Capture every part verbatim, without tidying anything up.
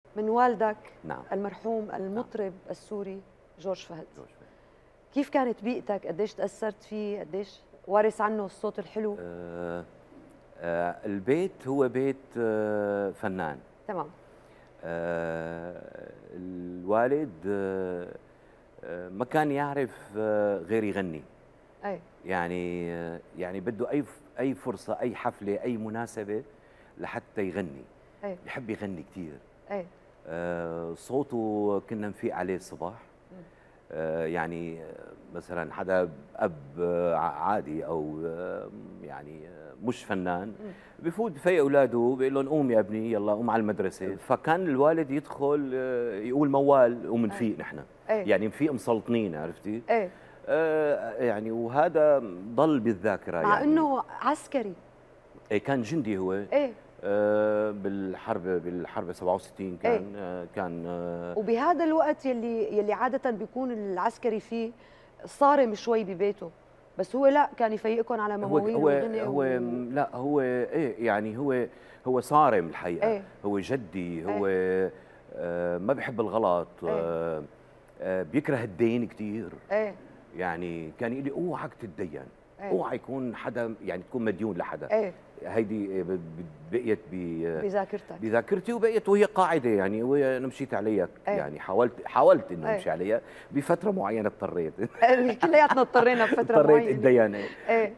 من والدك. نعم. المرحوم المطرب نعم. السوري جورج فهد. جورج فهد. كيف كانت بيئتك؟ قديش تأثرت فيه؟ قديش وارث عنه الصوت الحلو؟ آه آه البيت هو بيت آه فنان. تمام. آه الوالد آه آه ما كان يعرف آه غير يغني. أي. يعني آه يعني بده أي أي فرصة، أي حفلة، أي مناسبة لحتى يغني. أي. بحب يغني كثير. أي. آه صوته كنا نفيق عليه الصباح. آه يعني مثلا حدا اب عادي او يعني مش فنان بفوت بفيق اولاده بيقول لهم قوم يا ابني يلا قوم على المدرسه، فكان الوالد يدخل يقول موال ومنفيق نحن. يعني نفيق مسلطنين، عرفتي؟ ايه آه يعني وهذا ضل بالذاكره. مع يعني انه عسكري. ايه كان جندي هو. ايه آه بالحرب بالحرب سبعة وستين كان. ايه؟ آه كان آه وبهذا الوقت يلي يلي عاده بيكون العسكري فيه صارم شوي ببيته، بس هو لا كان يفيقكم على مواويل هو وغنى هو و... لا هو ايه يعني هو هو صارم الحقيقه. ايه؟ هو جدي. هو ايه؟ آه ما بحب الغلط. ايه؟ آه آه بيكره الدين كثير. ايه؟ يعني كان يقول لي اوعك تتدين. ايه؟ اوعى يكون حدا يعني تكون مديون لحدا. ايه؟ هيدي بقيت بذاكرتك بذاكرتي وبقيت وهي قاعده يعني وانا مشيت عليها. ايه؟ يعني حاولت حاولت انه ايه؟ امشي عليها. بفتره معينه اضطريت. كلياتنا اضطرينا بفتره معينه. اضطريت اتدين. ايه؟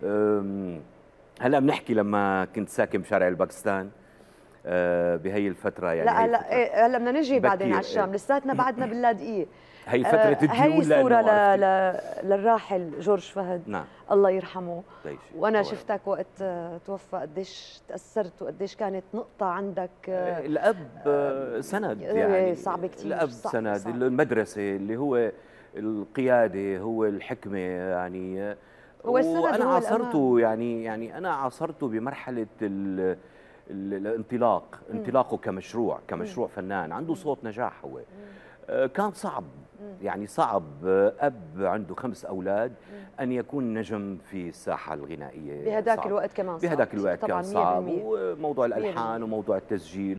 هلا بنحكي لما كنت ساكن بشارع الباكستان أه بهي الفترة. يعني لا لا إيه هلا بدنا نجي بعدين على الشام. إيه. لساتنا بعدنا باللاذقية. هي فترة أه الديون. هي صورة ل... ل... للراحل جورج فهد. نعم. الله يرحمه. دايشي. وانا شفتك وقت توفى، قديش تأثرت وقديش كانت نقطة عندك. أه الأب أه سند. يعني صعب كثير. الأب صعب سند. صعب. المدرسة اللي هو القيادة، هو الحكمة. يعني هو السند. وأنا هو عاصرته. يعني يعني أنا عاصرته بمرحلة ال الانطلاق. انطلاقه كمشروع كمشروع مم. فنان عنده صوت نجاح. هو مم. كان صعب. مم. يعني صعب أب عنده خمس أولاد مم. أن يكون نجم في الساحة الغنائية. بهداك الوقت كمان صعب. بهداك الوقت كان صعب. مية بالمية. وموضوع الألحان وموضوع التسجيل